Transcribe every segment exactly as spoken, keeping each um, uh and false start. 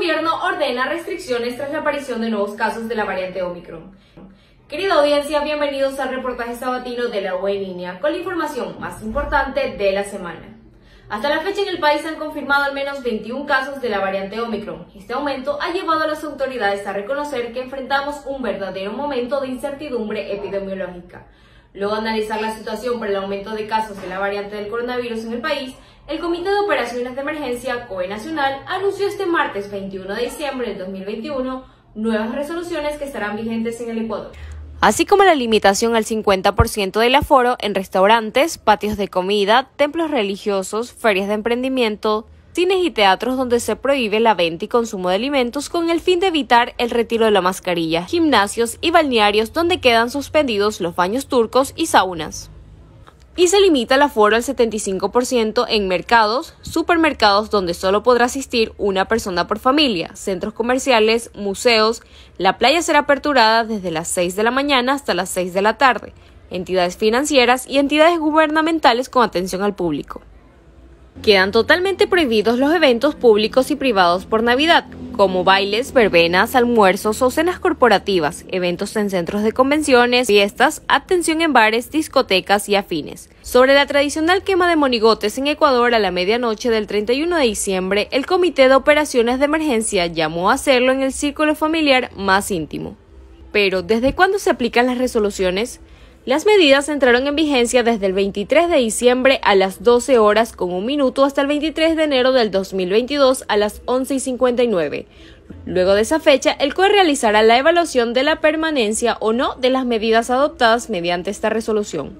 gobierno ordena restricciones tras la aparición de nuevos casos de la variante Omicron. Querida audiencia, bienvenidos al reportaje sabatino de la U en línea con la información más importante de la semana. Hasta la fecha en el país se han confirmado al menos veintiún casos de la variante Omicron. Este aumento ha llevado a las autoridades a reconocer que enfrentamos un verdadero momento de incertidumbre epidemiológica. Luego de analizar la situación por el aumento de casos de la variante del coronavirus en el país, el Comité de Operaciones de Emergencia C O E Nacional anunció este martes veintiuno de diciembre del dos mil veintiuno nuevas resoluciones que estarán vigentes en el Ecuador, así como la limitación al cincuenta por ciento del aforo en restaurantes, patios de comida, templos religiosos, ferias de emprendimiento, cines y teatros donde se prohíbe la venta y consumo de alimentos con el fin de evitar el retiro de la mascarilla, gimnasios y balnearios donde quedan suspendidos los baños turcos y saunas. Y se limita el aforo al setenta y cinco por ciento en mercados, supermercados donde solo podrá asistir una persona por familia, centros comerciales, museos. La playa será aperturada desde las seis de la mañana hasta las seis de la tarde, entidades financieras y entidades gubernamentales con atención al público. Quedan totalmente prohibidos los eventos públicos y privados por Navidad, como bailes, verbenas, almuerzos o cenas corporativas, eventos en centros de convenciones, fiestas, atención en bares, discotecas y afines. Sobre la tradicional quema de monigotes en Ecuador a la medianoche del treinta y uno de diciembre, el Comité de Operaciones de Emergencia llamó a hacerlo en el círculo familiar más íntimo. Pero, ¿desde cuándo se aplican las resoluciones? Las medidas entraron en vigencia desde el veintitrés de diciembre a las doce horas con un minuto hasta el veintitrés de enero del dos mil veintidós a las once y cincuenta y nueve. Luego de esa fecha, el C O E realizará la evaluación de la permanencia o no de las medidas adoptadas mediante esta resolución.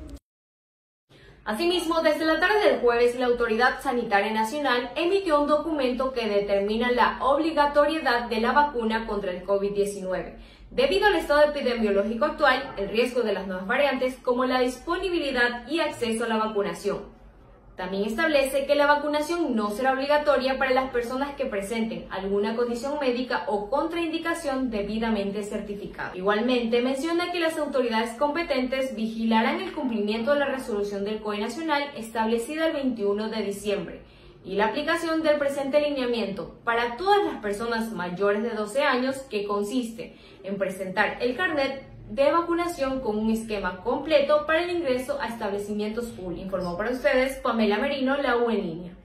Asimismo, desde la tarde del jueves, la Autoridad Sanitaria Nacional emitió un documento que determina la obligatoriedad de la vacuna contra el COVID diecinueve, debido al estado epidemiológico actual, el riesgo de las nuevas variantes, como la disponibilidad y acceso a la vacunación. También establece que la vacunación no será obligatoria para las personas que presenten alguna condición médica o contraindicación debidamente certificada. Igualmente, menciona que las autoridades competentes vigilarán el cumplimiento de la resolución del C O E Nacional establecida el veintiuno de diciembre y la aplicación del presente lineamiento para todas las personas mayores de doce años, que consiste en presentar el carnet de vacunación con un esquema completo para el ingreso a establecimientos públicos. Informó para ustedes Pamela Merino, la U en línea.